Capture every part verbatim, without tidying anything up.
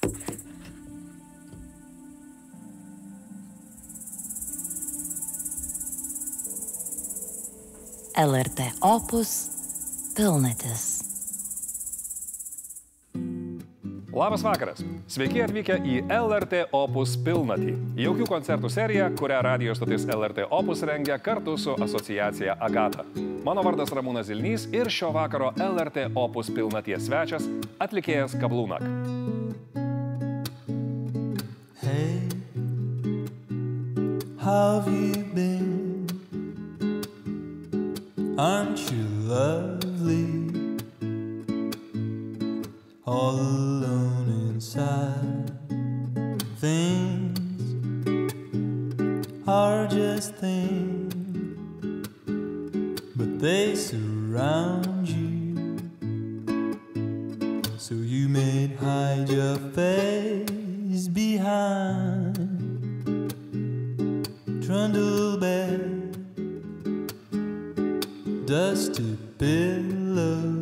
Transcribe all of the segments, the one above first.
L R T Opus Pilnatis. Labas vakaras. Sveiki atvykę į L R T Opus Pilnatį. Jaukių koncertų seriją, kurią radijo stotis L R T Opus rengia kartu su asociacija Agata. Mano vardas Ramūnas Zilnys ir šio vakaro L R T Opus Pilnaties svečias atlikėjas Kablūnak. Hey, how have you been? Aren't you lovely? All alone inside. Things are just things, but they surround you. So you may hide your face behind trundle bed, dusty pillow.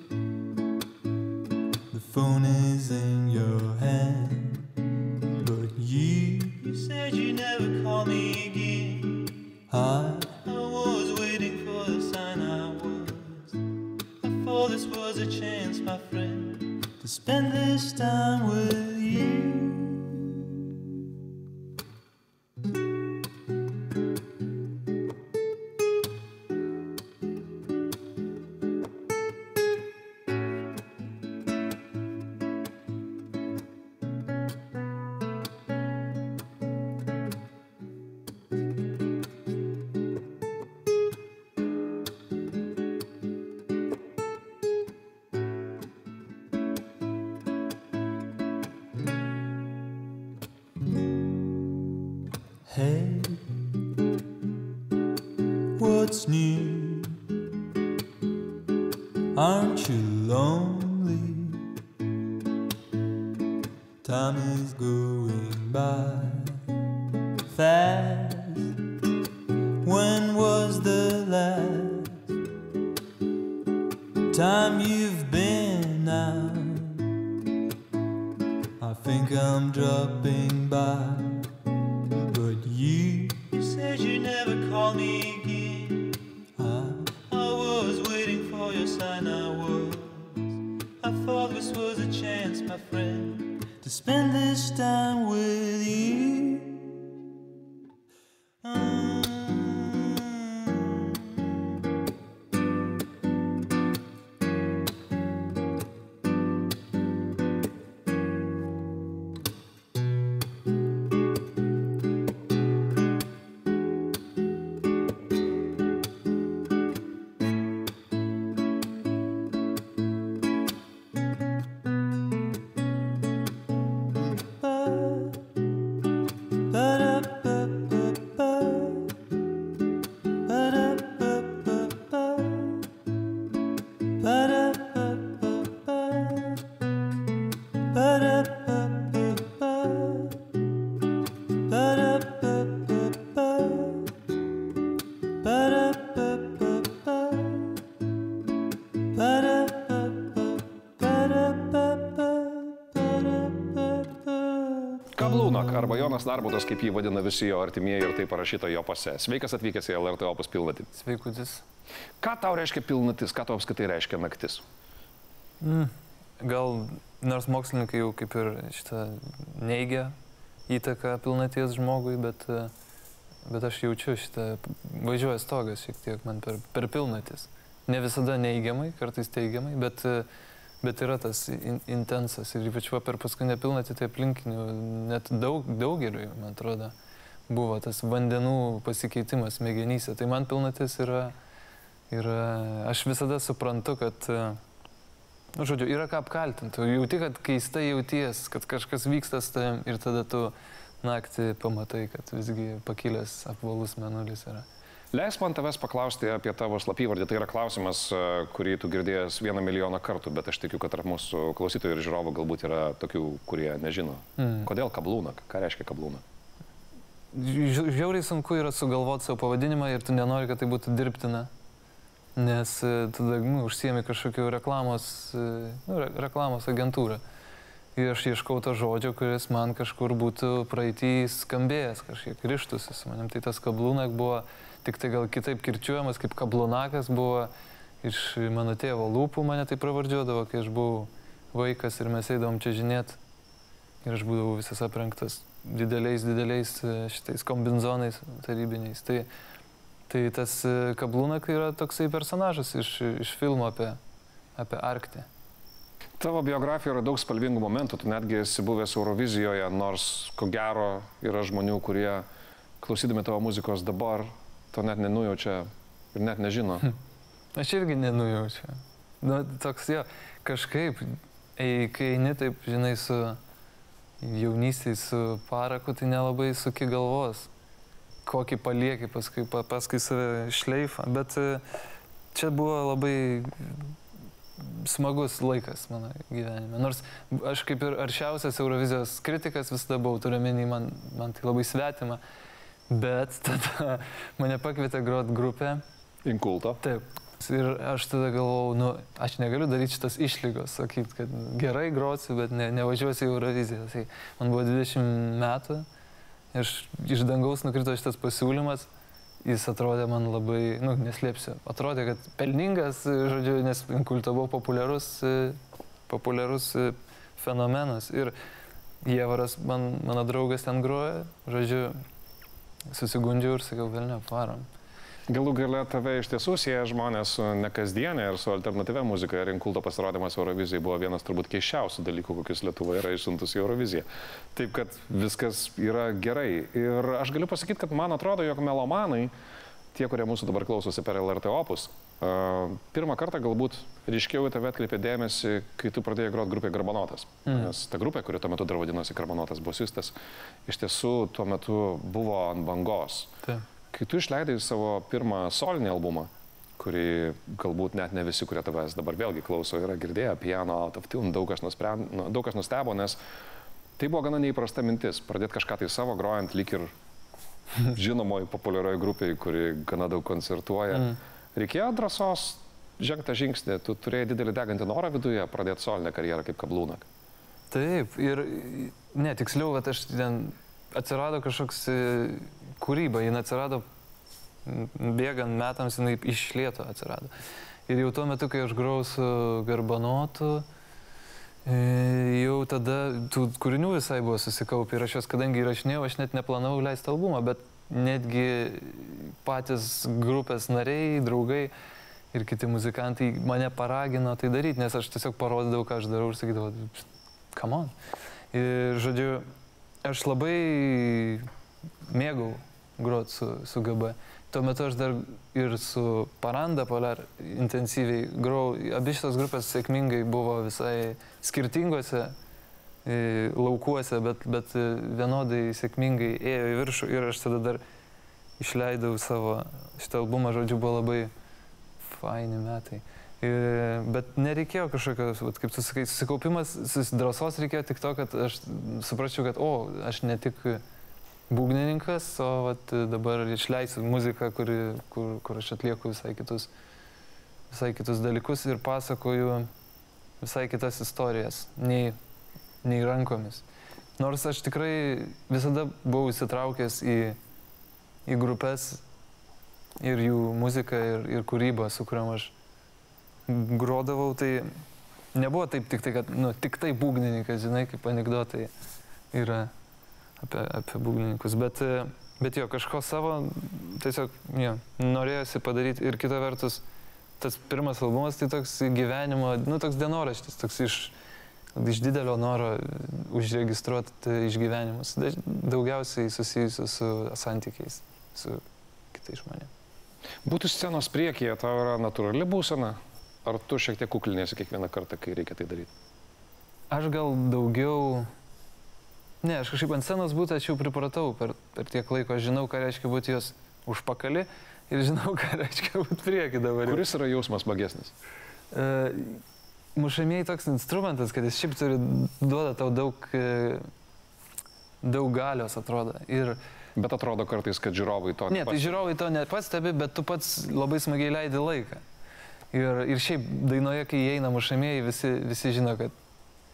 The phone is in your hand, but you, you said you never call me again. I, I was waiting for the sign. I was. I thought this was a chance, my friend, to spend this time with you. Hey, what's new? Aren't you lonely? Time is going by fast. When was the last time you've been out? I think I'm dropping by. You, you said you never call me again. I, I was waiting for your sign. I was. I thought this was a chance, my friend, to spend this time with you. Mm. Kablūnak, arba Jonas Narbutas, kaip jį vadina visi jo artimieji ir tai parašyta jo pase. Sveikas atvykęs į L R T Opus Pilnatį. Sveikutis. Ką tau reiškia pilnatis, ką tau apskritai reiškia naktis? Mm. Gal nors mokslininkai jau kaip ir šitą neigia įtaką pilnaties žmogui, bet, bet aš jaučiu šitą, važiuoja stogas šiek tiek man per, per pilnatis. Ne visada neigiamai, kartais teigiamai, bet, bet yra tas in, intensas ir ypač per paskutinę pilnatį tai aplinkinių, net daug, daugeliui, man atrodo, buvo tas vandenų pasikeitimas smegenyse. Tai man pilnatis yra, yra, aš visada suprantu, kad, nu, žodžiu, yra ką apkaltinti. Jauti, kad keistai jauties, kad kažkas vyksta su tavim ir tada tu naktį pamatai, kad visgi pakilęs apvalus mėnulis yra. Leis man tavęs paklausti apie tavo slapyvardį. Tai yra klausimas, kurį tu girdėjęs vieną milijoną kartų, bet aš tikiu, kad tarp mūsų klausytojų ir žiūrovų galbūt yra tokių, kurie nežino. Mm. Kodėl Kablūnak? Ką reiškia Kablūnak? Žiauriai sunku yra sugalvoti savo pavadinimą ir tu nenori, kad tai būtų dirbtina. Nes tada nu, užsiemi kažkokiu reklamos, nu, re, reklamos agentūrą. ir aš ieškau to žodžio, kuris man kažkur būtų praeitį skambėjęs, kažkiek rištusi su manim. Tai tas kablūnak buvo tik tai gal kitaip kirčiuojamas, kaip kablūnakas buvo iš mano tėvo lūpų, mane tai pravardžiuodavo, kai aš buvau vaikas ir mes eidavom čia žinėt. Ir aš būdavau visas aprengtas dideliais, dideliais šitais kombinzonais tarybiniais. Tai, tai tas kablūnak yra toksai personažas iš, iš filmo apie, apie Arktį. Tavo biografijoje yra daug spalvingų momentų, tu netgi esi buvęs Eurovizijoje, nors ko gero yra žmonių, kurie klausydami tavo muzikos dabar to net nenujaučia ir net nežino. Aš irgi nenujaučiu. Nu, toks jo, kažkaip, ei, kai eini taip, žinai, su jaunystėj, su paraku, tai nelabai suki galvos, kokį palieki paskui, paskui save šleifą, bet čia buvo labai smagus laikas mano gyvenime. Nors aš kaip ir aršiausias Eurovizijos kritikas visada buvau, turiu omeny, man, man tai labai svetima, bet tada mane pakvietė grot grupę. Inkulto. Taip. Ir aš tada galvojau, nu, aš negaliu daryti šitas išlygos, sakyti, kad gerai grosiu, bet ne, nevažiuosiu į Euroviziją. Tai man buvo dvidešimt metų ir iš, iš dangaus nukrito šitas pasiūlymas. Jis atrodė man labai, nu, neslėpsiu, atrodė, kad pelningas, žodžiu, nes Inkulto buvo populiarus, populiarus fenomenas. Ir Jievaras, man, mano draugas ten groja, žodžiu, susigundžiau ir sakiau, velnia, varom. Galų gale tave iš tiesų sieja žmonės su nekasdienė ir su alternatyvia muzika. Ir Inkulto pasirodymas Eurovizijai buvo vienas turbūt keisčiausių dalykų, kokius Lietuva yra išsiuntus į Euroviziją. Taip, kad viskas yra gerai. Ir aš galiu pasakyti, kad man atrodo, jog melomanai, tie, kurie mūsų dabar klausosi per L R T Opus, uh, pirmą kartą galbūt ryškiau į tave atkreipė dėmesį, kai tu pradėjai groti grupė Garbanotas. Mm. Nes ta grupė, kuri tuo metu dar vadinosi Garbanotas bosistas, iš tiesų tuo metu buvo ant bangos. Taip. Kai tu išleidai savo pirmą solinį albumą, kurį galbūt net ne visi, kurie tavęs dabar vėlgi klauso, yra girdėję, Piano Out of Tune, daug kas, nusprend, daug kas nustebo, nes tai buvo gana neįprasta mintis, pradėti kažką tai savo grojant lyg ir žinomoji populiarioji grupiai, kuri gana daug koncertuoja. Mm. Reikėjo drąsos žengti tą žingsnį, tu turėjai didelį degantį norą viduje pradėti solinę karjerą kaip kablūnak. Taip, ir ne, tiksliau, kad aš ten atsirado kažkoks kūryba, jin atsirado bėgant metams, jinai iš lėto atsirado. Ir jau tuo metu, kai aš grojau su Garbanotu, jau tada tų kūrinių visai buvo susikaupę ir aš juos, kadangi įrašinėjau, aš net neplanavau leisti albumą, bet netgi patys grupės nariai, draugai ir kiti muzikantai mane paragino tai daryti, nes aš tiesiog parodydavau, ką aš darau ir sakydavau, come on. Ir žodžiu, aš labai mėgau grot su, su G B. Tuo metu aš dar ir su Paranda Polar intensyviai grojau. Abi šitos grupės sėkmingai buvo visai skirtingose e, laukuose, bet, bet vienodai sėkmingai ėjo į viršų. Ir aš tada dar išleidau savo šitą albumą, žodžiu, buvo labai faini metai. Ir, bet nereikėjo kažkokios, kaip tu sakai, susikaupimas, drąsos reikėjo tik to, kad aš suprasčiau, kad, o, aš ne tik būgnininkas, o vat, dabar išleisiu muziką, kur, kur, kur aš atlieku visai kitus, visai kitus dalykus ir pasakoju visai kitas istorijas, nei, nei rankomis. Nors aš tikrai visada buvau įsitraukęs į, į grupės ir jų muziką ir, ir kūrybą, su kuriam aš grodavau, tai nebuvo taip tik tai, kad, nu, tik tai būgnininkas, žinai, kaip anekdotai yra apie, apie būgnininkus, bet, bet jo, kažko savo tiesiog, jo, norėjosi padaryti ir kita vertus, tas pirmas albumas, tai toks gyvenimo, nu, toks dienoraštis, toks iš, iš didelio noro užregistruoti išgyvenimus, daugiausiai susijusius su santykiais, su kitais žmonėmis. Būti scenos priekyje, tau yra natūrali būsena? Ar tu šiek tiek kuklinėsi kiekvieną kartą, kai reikia tai daryti? Aš gal daugiau... Ne, aš kažkaip ant scenos būti, aš jau pripratau per, per tiek laiko. Aš žinau, ką reiškia būti jos užpakali ir žinau, ką reiškia būti prieki dabar. Kuris yra jausmas smagesnis? E, mušamieji toks instrumentas, kad jis šiaip turi, duoda tau daug, daug galios, atrodo. Ir... Bet atrodo kartais, kad žiūrovai to ne. Ne, tai žiūrovai to ne pats stebi, bet tu pats labai smagiai leidi laiką. Ir, ir šiaip dainoje, kai įeina mušamieji, visi, visi žino, kad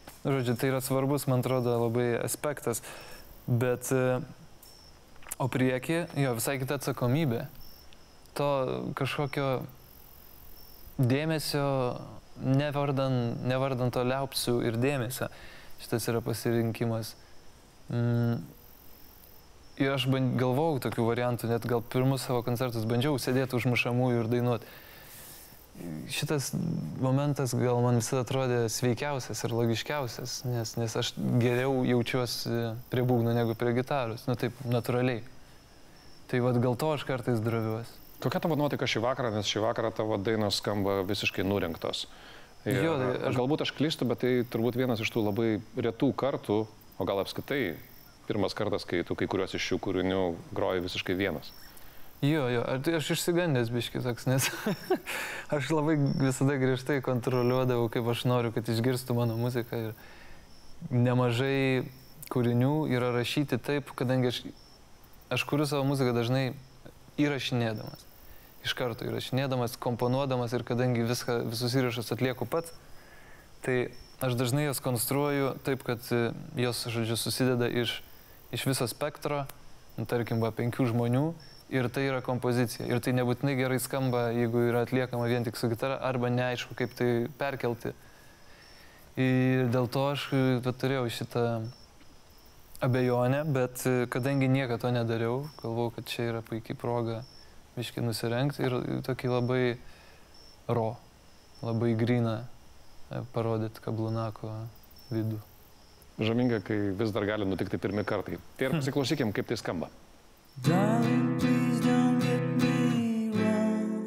Žodžiu, tai yra svarbus, man atrodo, labai aspektas. Bet, o prieki, jo, visai kita atsakomybė. To kažkokio dėmesio, nevardant, nevardant to liaupsių ir dėmesio. Šitas yra pasirinkimas. Mm. Ir aš band, galvojau tokių variantų, net gal pirmus savo koncertus bandžiau sėdėti už mušamųjų ir dainuoti. Šitas momentas gal man visada atrodė sveikiausias ir logiškiausias, nes, nes aš geriau jaučiuosi prie būgnų negu prie gitaros, nu taip, natūraliai. Tai vad gal to aš kartais draviuosi. Kokia tavo nuotaika šį vakarą, nes šį vakarą tavo dainos skamba visiškai nurinktos. Ir, jo, tai aš... Galbūt aš klystu, bet tai turbūt vienas iš tų labai retų kartų, o gal apskritai pirmas kartas, kai tu kai kuriuos iš šių kūrinių groji visiškai vienas. Jo, jo, aš išsigandęs biškis toks, nes aš labai visada griežtai kontroliuodavau, kaip aš noriu, kad išgirstų mano muziką. Ir nemažai kūrinių yra rašyti taip, kadangi aš, aš kuriu savo muziką dažnai įrašinėdamas. Iš karto įrašinėdamas, komponuodamas ir kadangi viską, visus įrašus atlieku pats, tai aš dažnai jas konstruoju taip, kad jos, žodžiu, susideda iš, iš viso spektro, nu, tarkim, va, penkių žmonių. Ir tai yra kompozicija. Ir tai nebūtinai gerai skamba, jeigu yra atliekama vien tik su gitara, arba neaišku, kaip tai perkelti. Ir dėl to aš turėjau šitą abejonę, bet kadangi niekada to nedariau, galvojau, kad čia yra puikiai proga biškį nusirengti ir tokį labai ro, labai gryną parodyti Kablunako vidų. Žaminga, kai vis dar gali nutikti pirmi kartai. Tai ir pasiklausykim, kaip tai skamba. Darling, please don't get me wrong.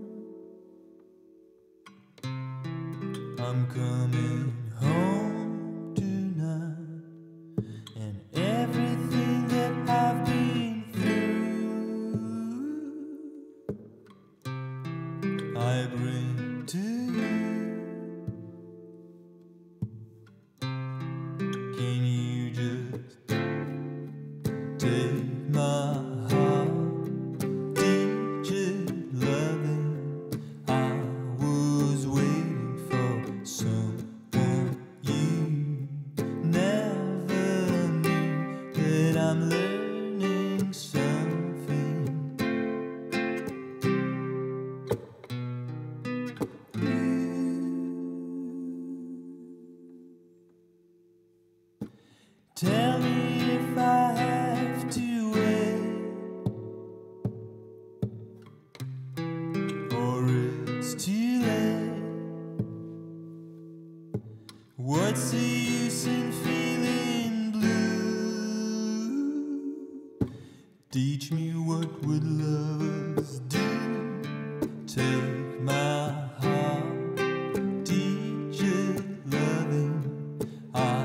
I'm coming home tonight, and everything that I've been through, I bring to you. Can you just take my tell me if I have to wait, or it's too late. What's the use in feeling blue? Teach me what would lovers do. Take my heart, teach it loving. I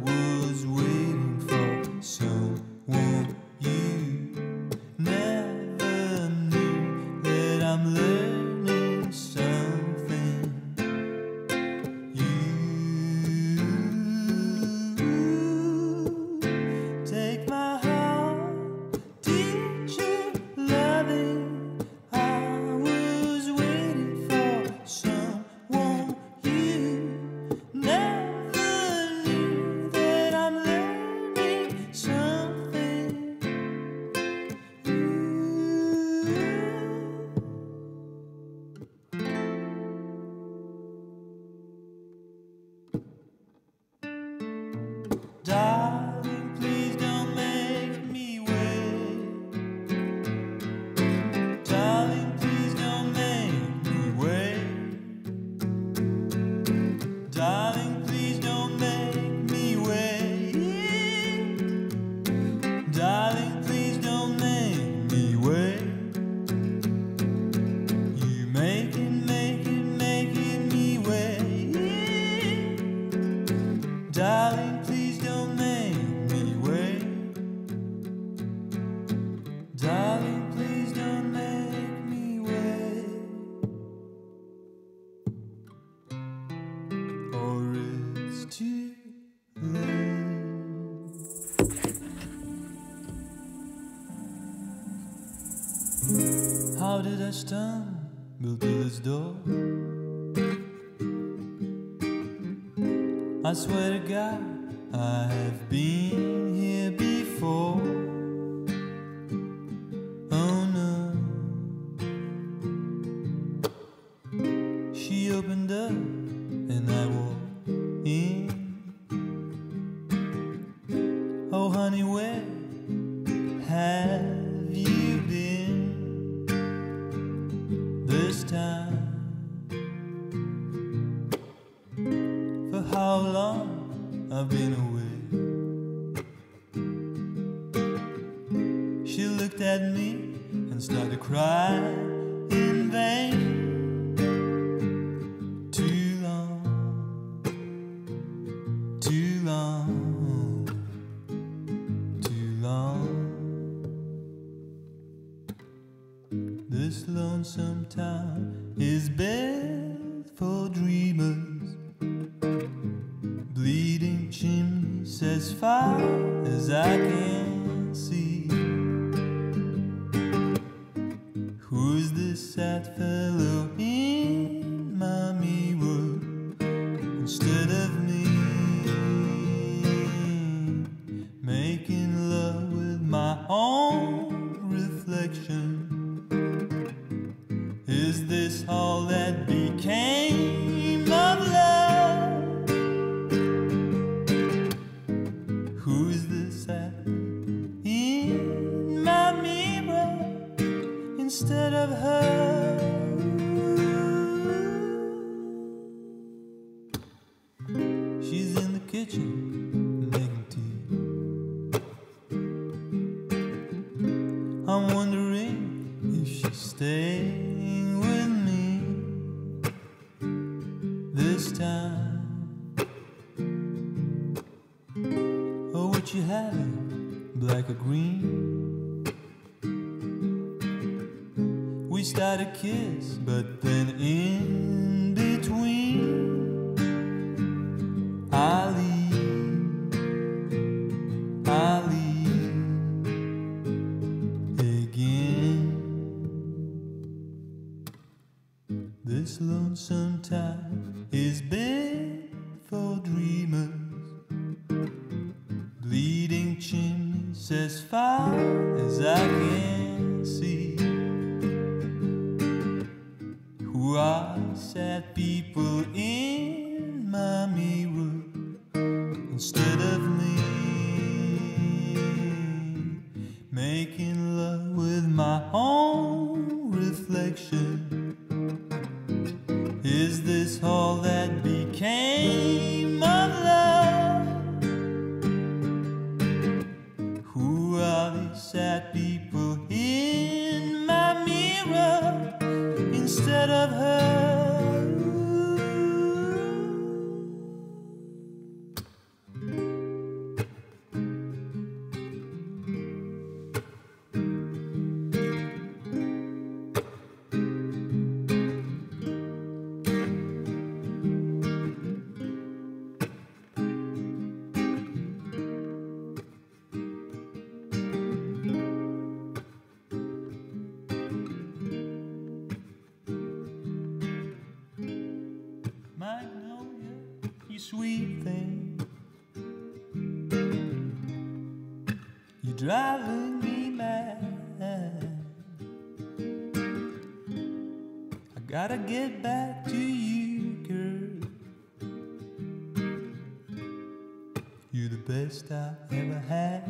darling, please don't make me wait. Darling, please don't make me wait. Darling, please don't make me wait. Darling, please don't make me wait. You making, making, making me wait. Darling, please don't make me wait. Darling, please don't make me wait. Or it's too late. How did I stumble to this door? I swear to God, I have been here before. Oh no. She opened up and I walked in. Oh honey, where have you been this time? For how long I've been away? She looked at me and started to cry in vain. Too long, too long, too long. This lonesome town is best for dreamers. Bleeding chimneys as far as I can see. Who's this sad fellow in my mirror instead of me? Making love with my own reflection. Is this all that became of love? Who's this at in my mirror instead of her? She's in the kitchen making tea. I'm wondering if she's staying with me this time. Oh, what you having, black or green? We started to kiss, but then in between I leave, I leave again. This lonesome town is big for dreamers. Bleeding chimneys as far as I can see. Who are sad people in my mirror instead of me? Making love with my own reflection. Is this all that became of love? Who are these sad people in my mirror instead of her? Magnolia, you sweet thing, you're driving me mad. I gotta get back to you, girl. You're the best I ever had.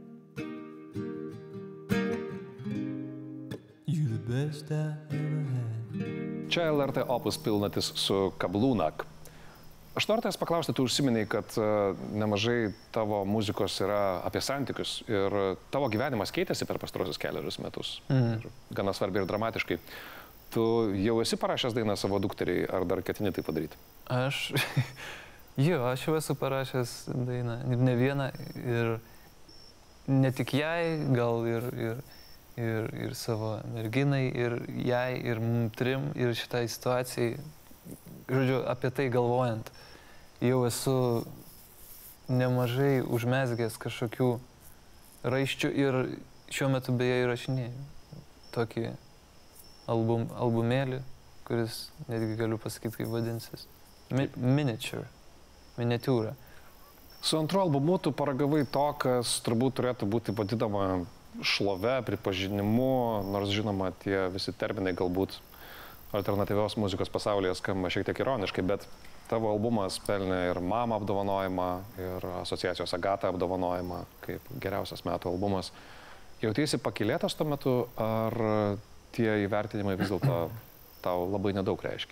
You're the best I ever had. Čia L R T Opus pilnatis su Kablūnak. Aš noriu tavęs paklausti, tu užsiminei, kad nemažai tavo muzikos yra apie santykius ir tavo gyvenimas keitėsi per pastarosius keliarius metus. Mm. Gana svarbiai ir dramatiškai. Tu jau esi parašęs dainą savo dukteriai, ar dar ketini tai padaryti? Aš, jo, aš jau esu parašęs dainą, ne vieną, ir ne tik jai, gal ir, ir, ir, ir savo merginai, ir jai, ir mum trim, ir šitai situacijai, žodžiu, apie tai galvojant, jau esu nemažai užmezgęs kažkokių raiščių ir šiuo metu beje įrašinėjau tokį album, albumėlį, kuris netgi galiu pasakyti, kaip vadinsis. Mi, miniature. miniatiūrą. Su antru albumu tu paragavai to, kas turbūt turėtų būti vadinama šlove, pripažinimu, nors žinoma, tie visi terminai galbūt alternatyvios muzikos pasaulyje skamba šiek tiek ironiškai, bet tavo albumas pelnė ir MAMA apdovanojimą, ir asociacijos Agata apdovanojimą kaip geriausias metų albumas. Jautiesi pakylėtas tuo metu, ar tie įvertinimai vis dėlto tau labai nedaug reiškia?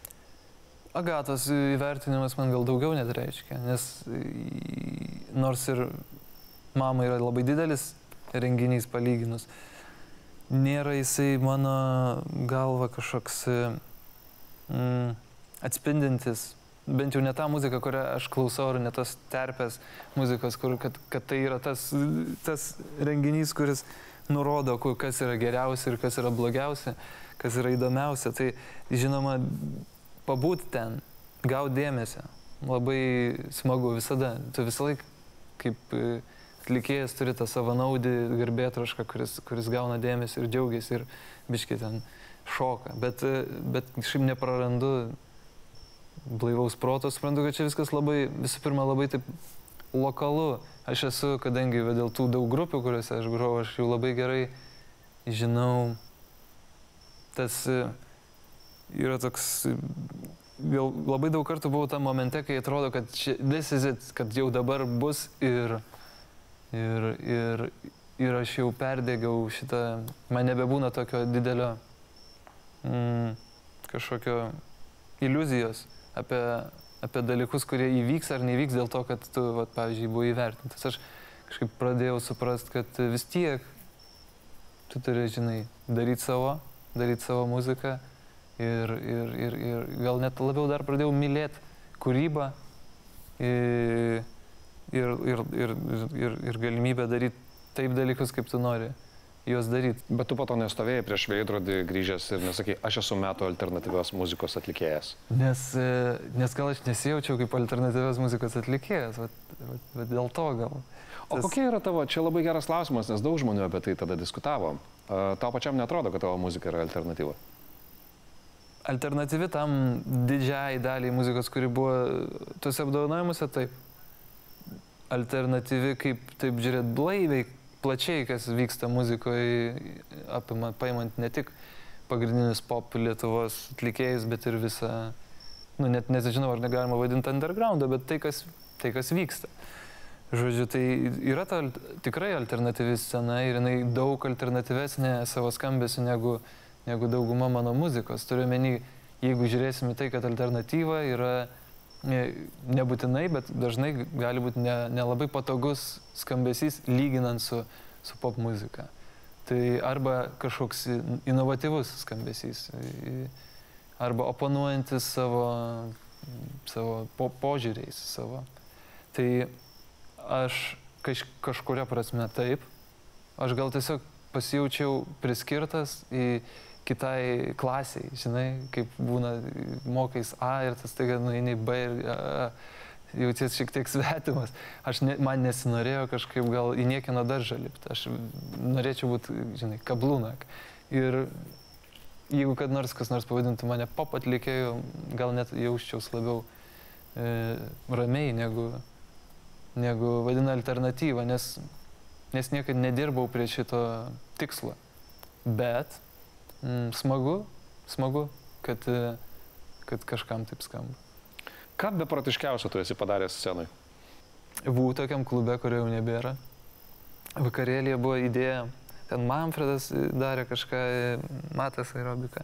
Agatos įvertinimas man gal daugiau net reiškia, nes nors ir MAMA yra labai didelis renginys palyginus, nėra jisai mano galva kažkoks mm, atspindintis, bent jau ne tą muziką, kurią aš klausau, ar ne tos terpės muzikos, kur, kad, kad tai yra tas, tas renginys, kuris nurodo, kas yra geriausia ir kas yra blogiausia, kas yra įdomiausia. Tai žinoma, pabūti ten, gauti dėmesio, labai smagu visada. Tu visą laiką kaip atlikėjas turi tą savanaudį garbėtrošką, kuris, kuris gauna dėmesį ir džiaugiasi ir biškai ten šoka. Bet, bet šiaip neprarandu blaivaus proto, suprantu, kad čia viskas labai, visų pirma, labai taip lokalu. Aš esu, kadangi dėl tų daug grupių, kuriuose aš grojau, aš jau labai gerai žinau, tas yra toks, jau labai daug kartų buvau tam momente, kai atrodo, kad čia, this is it, kad jau dabar bus ir, ir, ir, ir aš jau perdėgiau šitą, man nebebūna tokio didelio mm, kažkokio iliuzijos apie, apie dalykus, kurie įvyks ar nevyks dėl to, kad tu, vat, pavyzdžiui, buvai įvertintas. Aš kažkaip pradėjau suprasti, kad vis tiek tu turi, žinai, daryti savo, daryti savo muziką ir, ir, ir, ir gal net labiau dar pradėjau mylėti kūrybą ir, ir, ir, ir, ir, ir galimybę daryti taip dalykus, kaip tu nori juos daryti. Bet tu po to nestovėjai prieš veidrodį grįžęs ir nesakai, aš esu metų alternatyvios muzikos atlikėjas. Nes, nes gal aš nesijaučiau kaip alternatyvios muzikos atlikėjas, vat, vat, vat dėl to gal. O tas... kokie yra tavo, čia labai geras klausimas, nes daug žmonių apie tai tada diskutavo. Tau pačiam netrodo, kad tavo muzika yra alternatyva? Alternatyvi tam didžiai daliai muzikos, kuri buvo tuose apdovanojimuose, taip. Alternatyvi, kaip taip žiūrėt blaiviai, plačiai, kas vyksta muzikoje, apima, paimant ne tik pagrindinius pop Lietuvos atlikėjus, bet ir visą, nu net nežinau, ar negalima vadinti undergroundą, bet tai, kas, tai, kas vyksta. Žodžiu, tai yra ta tikrai alternatyvi scena ir jinai daug alternatyvesnė savo skambesiu negu, negu dauguma mano muzikos. Turiu omeny, jeigu žiūrėsime tai, kad alternatyva yra ne, nebūtinai, bet dažnai gali būti nelabai ne patogus skambesys lyginant su, su pop muzika. Tai arba kažkoks inovatyvus skambesys, arba oponuojantis savo, savo po, požiūriais savo. Tai aš kaž, kažkuria prasme taip, aš gal tiesiog pasijaučiau priskirtas į kitai klasiai, žinai, kaip būna mokais A ir tas taiga nueini B ir a, jauties šiek tiek svetimas. Aš ne, man nesinorėjo kažkaip gal į niekieno daržą lipti, aš norėčiau būti, žinai, kablūnak. Ir jeigu kad nors kas nors pavadintų mane pop atlikėjų, gal net jausčiaus labiau e, ramiai negu negu vadina alternatyvą, nes, nes niekad nedirbau prie šito tikslo. Bet mm, smagu, smagu, kad, kad kažkam taip skamba. Ką beprotiškiausio tu esi padaręs scenai? Buvau tokiam klube, kurio jau nebėra. Vakarėlėje buvo idėja, ten Manfredas darė kažką, Matas aerobiką.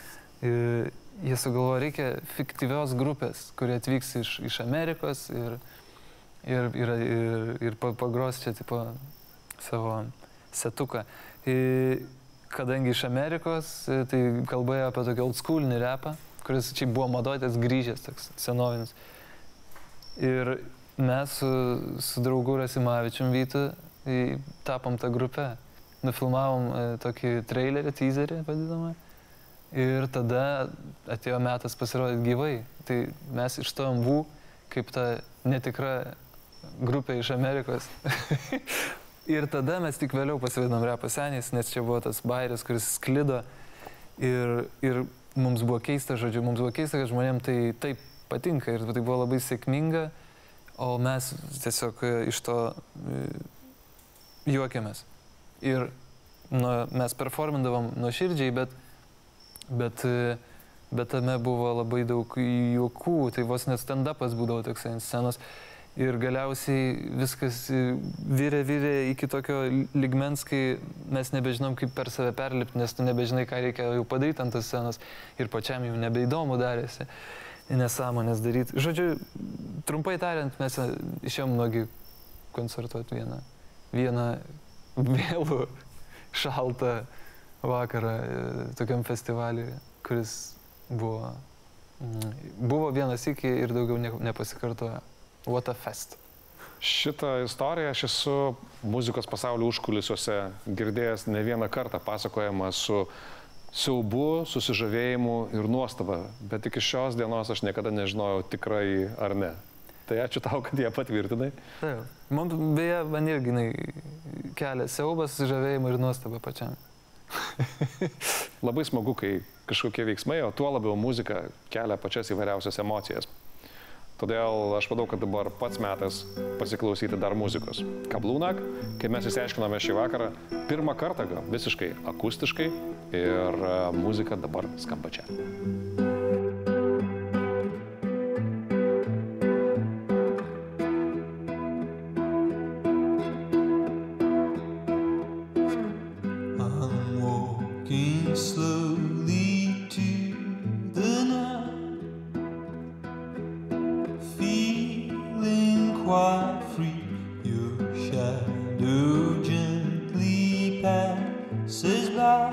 Jie sugalvojo, reikia fiktyvios grupės, kurie atvyks iš, iš Amerikos ir Ir, ir, ir, ir pagros čia tipo savo setuką. Ir, kadangi iš Amerikos, tai kalbėjo apie tokį oldschoolinį repą, kuris čia buvo madotas grįžęs, toks senovinis. Ir mes su, su draugu Rasimavičium Vytu tapom tą grupę. Nufilmavom e, tokį trailerį, teaserį vadinamą. Ir tada atėjo metas pasirodyti gyvai. Tai mes išstojom V kaip ta netikra grupė iš Amerikos. Ir tada mes tik vėliau pasivadinom repo seniais, nes čia buvo tas bairis, kuris sklido. Ir, ir mums buvo keista, žodžiu, mums buvo keista, kad žmonėm tai taip patinka ir tai buvo labai sėkminga, o mes tiesiog iš to juokėmės. Ir nu, mes performindavom nuoširdžiai, bet, bet, bet tame buvo labai daug juokų, tai vos net stand-upas būdavo toksai ant scenos. Ir galiausiai viskas virė, virė iki tokio ligmens, kai mes nebežinom, kaip per save perlipti, nes tu nebežinai, ką reikia jau padaryti ant tos scenos ir pačiam jau nebeįdomu darėsi nesąmonės daryti. Žodžiu, trumpai tariant, mes išėjom nuogi koncertuoti vieną, vieną vėlų šaltą vakarą tokiam festivaliui, kuris buvo, buvo vienas iki ir daugiau nepasikartojo. What a fest. Šitą istoriją aš esu muzikos pasaulio užkulisiuose girdėjęs ne vieną kartą pasakojama su siaubu, susižavėjimu ir nuostaba, bet iki šios dienos aš niekada nežinojau tikrai ar ne. Tai ačiū tau, kad ją patvirtinai. Taip. Man, beje, man irgi kelia siaubas, susižavėjimą ir nuostabą pačiam. Labai smagu, kai kažkokie veiksmai, o tuo labiau muzika kelia pačias įvairiausias emocijas. Todėl aš manau, kad dabar pats metas pasiklausyti dar muzikos. Kablūnak, kaip mes išsiaiškinome šį vakarą, pirmą kartą gal visiškai akustiškai ir muzika dabar skamba čia. Quite free, your shadow gently passes by,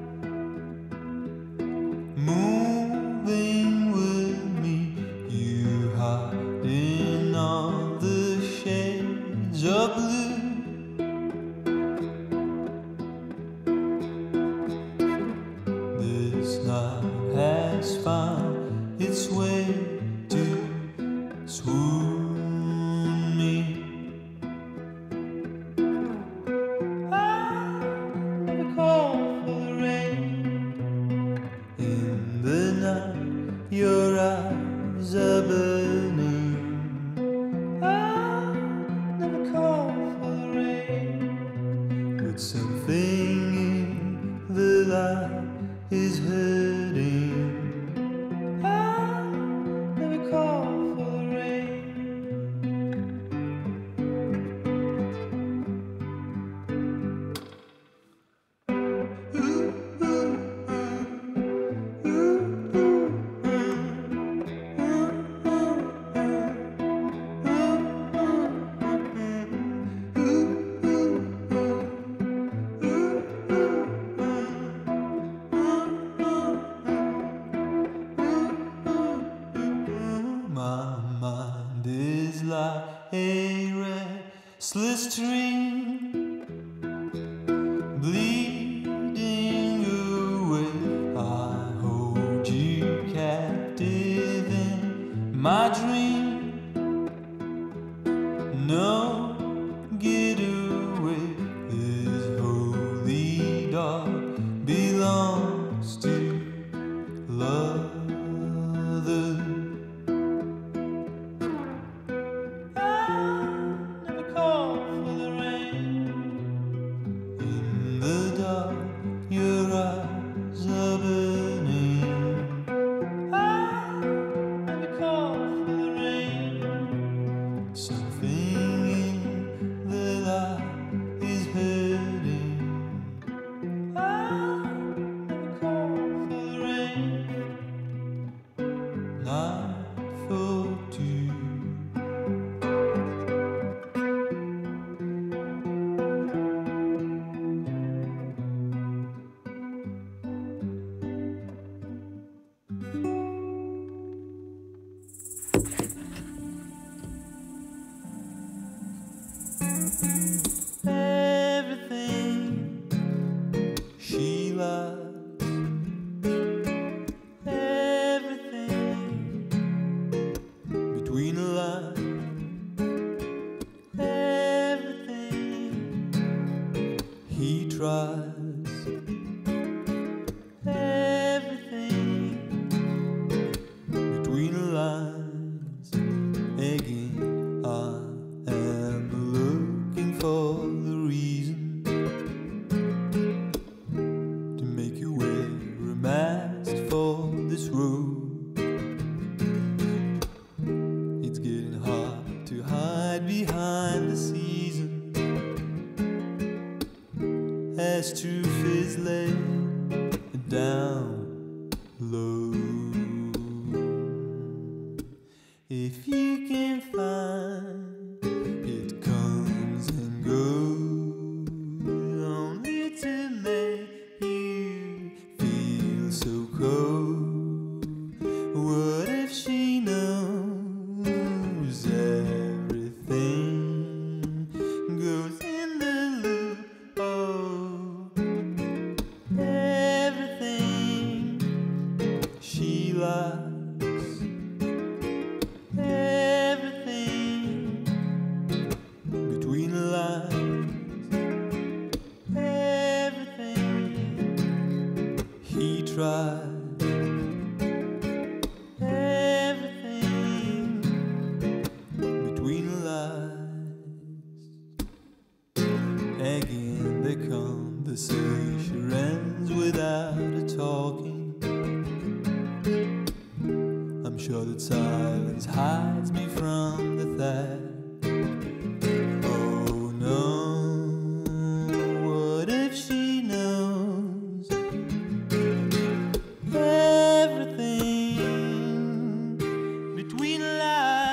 moving with me, you hide in all the shades of blue. This night has found its way to swoon. Your eyes are burning. I never call for the rain, but something in the light is hurting. I never call for the rain. My mind is like a restless stream, bleeding away. I hold you captive in my dream. No getaway. This holy dog belongs to love. Your eyes are burning. I never call for the rain. Something in the light is hurting. I never call for the rain. Night for two. Everything she loves, everything between the lines, everything he tries, everything between the lines. best truth is laid down low. If you can find it comes and goes, only to make you feel so cold. What if she knows everything goes in the loop? Oh, everything she likes, everything between the lines, everything he tried. Again, the conversation ends without a talking. I'm sure that silence hides me from the fact. Oh no, what if she knows everything between the lies?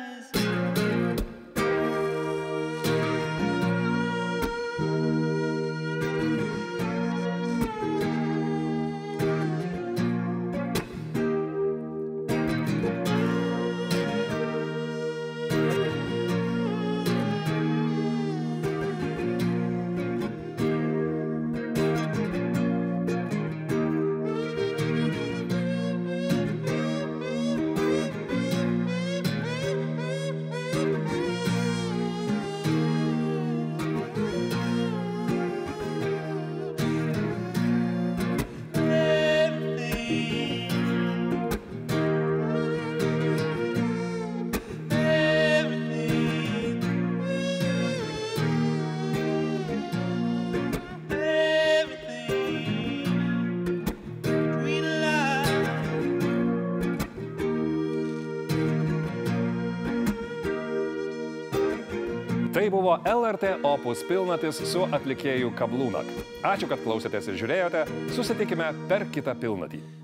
Tai buvo L R T Opus pilnatis su atlikėju Kablūnak. Ačiū, kad klausėtės ir žiūrėjote. Susitikime per kitą pilnatį.